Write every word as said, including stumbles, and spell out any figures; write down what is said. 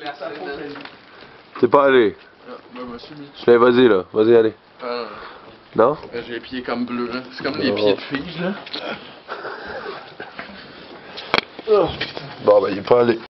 T'es pas allé? Ah, ben, je me suis mis dessus. Mais vas-y là, vas-y allez. Ah, non? non? J'ai les pieds comme bleus, là. C'est comme des pieds de fille, là. Bon, ben il est pas allé.